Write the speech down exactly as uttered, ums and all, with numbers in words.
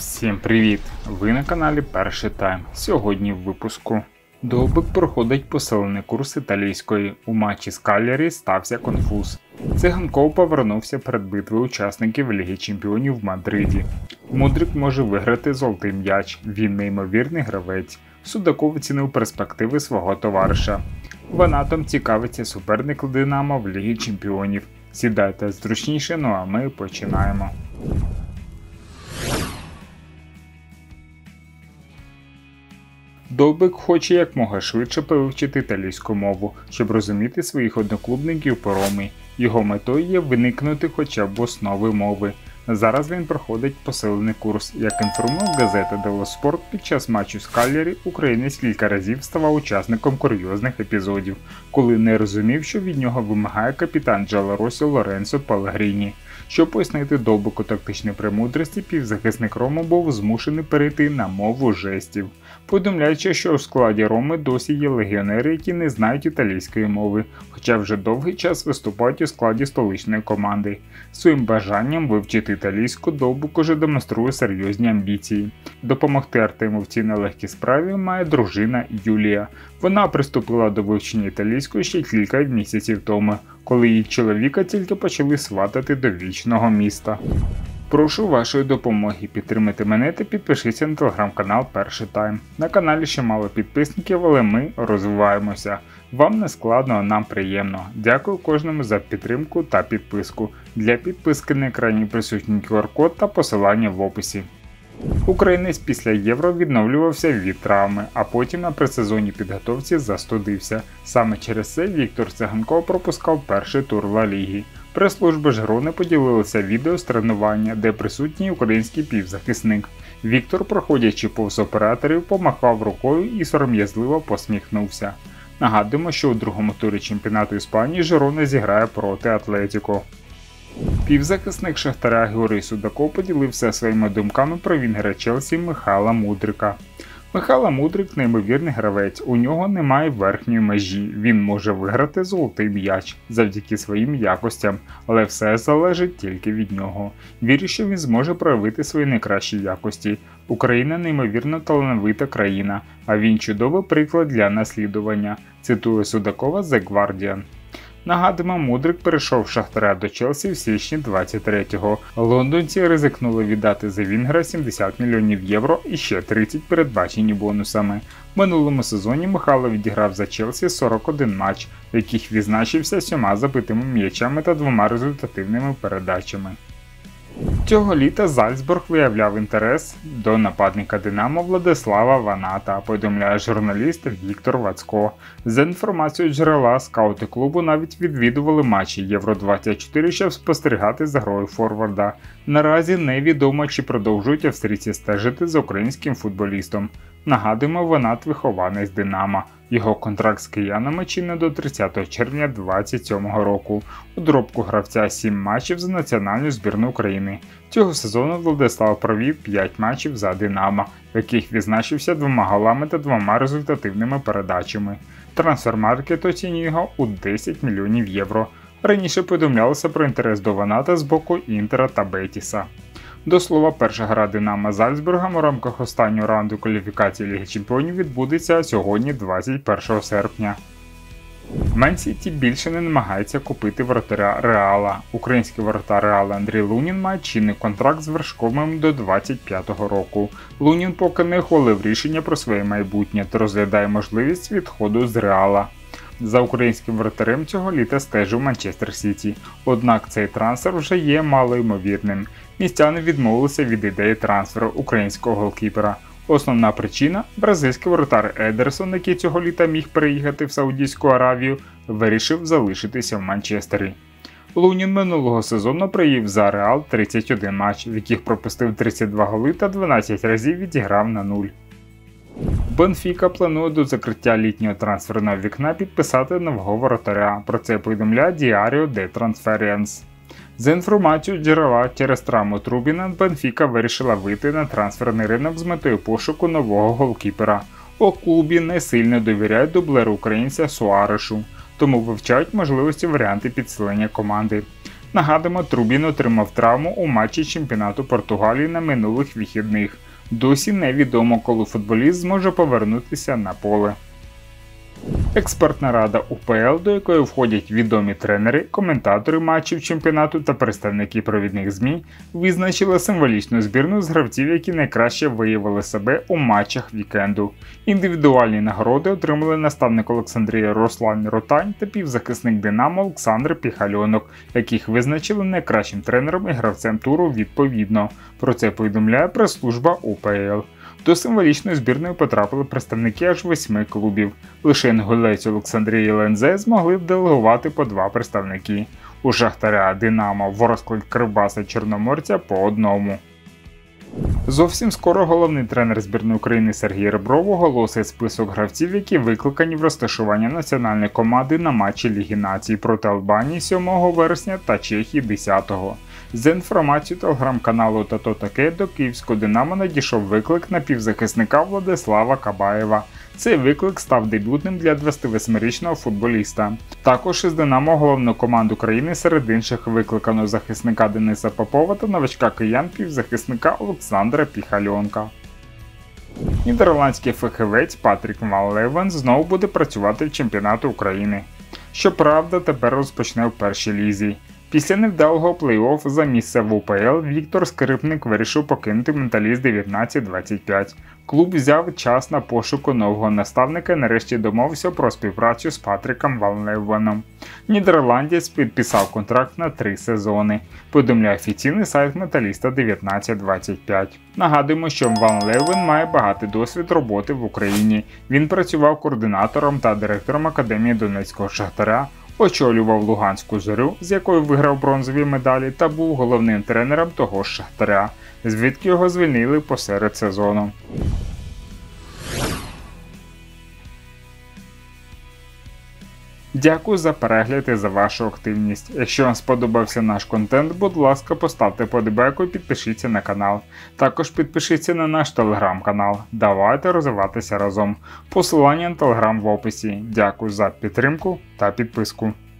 Всім привіт! Ви на каналі Перший Тайм. Сьогодні в випуску. Довбик проходить посилений курс італійської. У матчі з Кальярі стався конфуз. Циганков повернувся перед битвою учасників Ліги Чемпіонів в Мадриді. Мудрик може виграти золотий м'яч. Він неймовірний гравець. Судаков оцінив перспективи свого товариша. Ванатом цікавиться суперник Динамо в Лігі Чемпіонів. Сідайте зручніше, ну а ми починаємо. Довбик хоче якмога швидше вивчити італійську мову, щоб розуміти своїх одноклубників по Ромі. Його метою є виникнути хоча б основи мови. Зараз він проходить посилений курс. Як інформує газета Дело Спорт, під час матчу з Кальярі українець кілька разів ставав учасником курйозних епізодів, коли не розумів, що від нього вимагає капітан Джалоросі Лоренцо Пелегріні. Щоб пояснити Довбику тактичні премудрості, півзахисник Роми був змушений перейти на мову жестів, повідомляючи, що у складі Роми досі є легіонери, які не знають італійської мови, хоча вже довгий час виступають у складі столичної команди. Своїм бажанням вивчити італійську Довбик уже демонструє серйозні амбіції. Допомогти Артему в цій нелегкій справі має дружина Юлія. Вона приступила до вивчення італійської ще кілька місяців тому, коли її чоловіка тільки почали сватати до вічного міста. Прошу вашої допомоги, підтримайте мене та підпишіться на телеграм-канал Перший Тайм. На каналі ще мало підписників, але ми розвиваємося. Вам не складно, а нам приємно. Дякую кожному за підтримку та підписку. Для підписки на екрані присутній ку ар код та посилання в описі. Українець після Євро відновлювався від травми, а потім на предсезонній підготовці застудився. Саме через це Віктор Циганков пропускав перший тур Ла Ліги. Прес-служба Жирони поділилася відео з тренування, де присутній український півзахисник. Віктор, проходячи повз операторів, помахав рукою і сором'язливо посміхнувся. Нагадуємо, що у другому турі чемпіонату Іспанії Жирона зіграє проти Атлетіко. Півзахисник Шахтаря Георгій Судаков поділився своїми думками про вінгера Челсі Михайла Мудрика. Михайло Мудрик – неймовірний гравець, у нього немає верхньої межі, він може виграти золотий м'яч завдяки своїм якостям, але все залежить тільки від нього. Вірю, що він зможе проявити свої найкращі якості. Україна – неймовірно талановита країна, а він чудовий приклад для наслідування, цитує Судакова The Guardian. Нагадуємо, Мудрик перейшов з Шахтаря до Челсі в січні двадцять третього. Лондонці ризикнули віддати за вінгера сімдесят мільйонів євро і ще тридцять передбачені бонусами. В минулому сезоні Михайло відіграв за Челсі сорок один матч, в яких відзначився сьома забитими м'ячами та двома результативними передачами. Цього літа Зальцбург виявляв інтерес до нападника Динамо Владислава Ваната, повідомляє журналіст Віктор Вацько. За інформацією джерела, скаути клубу навіть відвідували матчі Євро двадцять чотири, щоб спостерігати за грою форварда. Наразі невідомо, чи продовжують австрійці стежити за українським футболістом. Нагадуємо, Ванат вихованець Динамо. Його контракт з киянами чинний до тридцятого червня двадцять сьомого року. У доробку гравця сім матчів за національну збірну України. Цього сезону Владислав провів п'ять матчів за Динамо, в яких відзначився двома голами та двома результативними передачами. Трансфермаркет оцінює його у десять мільйонів євро. Раніше повідомлялося про інтерес до Ваната з боку Інтера та Бетіса. До слова, перша гра Динамо з Зальцбургом у рамках останнього раунду кваліфікації Ліги Чемпіонів відбудеться сьогодні, двадцять першого серпня. Мен Сіті більше не намагається купити воротаря Реала. Український воротар Реала Андрій Лунін має чинний контракт з Вершковим до двадцять п'ятого року. Лунін поки не ухвалив рішення про своє майбутнє та розглядає можливість відходу з Реала. За українським воротарем цього літа стежив Манчестер Сіті, однак цей трансфер вже є малоймовірним. Містяни відмовилися від ідеї трансферу українського голкіпера. Основна причина – бразильський воротар Едерсон, який цього літа міг переїхати в Саудівську Аравію, вирішив залишитися в Манчестері. Лунін минулого сезону провів за Реал тридцять один матч, в яких пропустив тридцять два голи та дванадцять разів відіграв на нуль. Бенфіка планує до закриття літнього трансферного вікна підписати нового воротаря, про це повідомляє Diario de Transferencias. За інформацією джерела, через травму Трубіна Бенфіка вирішила вийти на трансферний ринок з метою пошуку нового голкіпера. У клубі не сильно довіряють дублеру українця Суарешу, тому вивчають можливості варіанти підсилення команди. Нагадуємо, Трубін отримав травму у матчі чемпіонату Португалії на минулих вихідних. Досі невідомо, коли футболіст зможе повернутися на поле. Експертна рада УПЛ, до якої входять відомі тренери, коментатори матчів чемпіонату та представники провідних ЗМІ, визначила символічну збірну з гравців, які найкраще виявили себе у матчах вікенду. Індивідуальні нагороди отримали наставник Олександрії Руслан Ротань та півзахисник Динамо Олександр Піхальонок, яких визначили найкращим тренером і гравцем туру відповідно. Про це повідомляє прес-служба УПЛ. До символічної збірної потрапили представники аж восьми клубів. Лише інгулець Олександрії і ЛНЗ змогли б делегувати по два представники. У Шахтаря, Динамо, Ворскла, Кривбаса, Чорноморця по одному. Зовсім скоро головний тренер збірної України Сергій Ребров оголосить список гравців, які викликані в розташування національної команди на матчі Ліги Націй проти Албанії сьомого вересня та Чехії десятого. За інформацією телеграм-каналу «Тато таке» до київського «Динамо» надійшов виклик на півзахисника Владислава Кабаєва. Цей виклик став дебютним для двадцятивосьмирічного футболіста. Також із «Динамо» головну команду країни серед інших викликано захисника Дениса Попова та новачка киян півзахисника Олександра Піхальонка. Нідерландський фахівець Патрік Ван Левен знову буде працювати в чемпіонаті України. Щоправда, тепер розпочне в першій лізі. Після невдалого плей-офф за місце в УПЛ Віктор Скрипник вирішив покинути «Металіст» дев'ятнадцять двадцять п'ять. Клуб взяв час на пошуку нового наставника і нарешті домовився про співпрацю з Патріком Ван Левеном. Нідерландець підписав контракт на три сезони, повідомляє офіційний сайт «Металіста» дев'ятнадцять двадцять п'ять. Нагадуємо, що Ван Левен має багатий досвід роботи в Україні. Він працював координатором та директором Академії Донецького Шахтаря, очолював Луганську Зорю, з якою виграв бронзові медалі, та був головним тренером того ж Шахтаря, звідки його звільнили посеред сезону. Дякую за перегляд і за вашу активність. Якщо вам сподобався наш контент, будь ласка, поставте подобайку і підпишіться на канал. Також підпишіться на наш телеграм-канал. Давайте розвиватися разом. Посилання на телеграм в описі. Дякую за підтримку та підписку.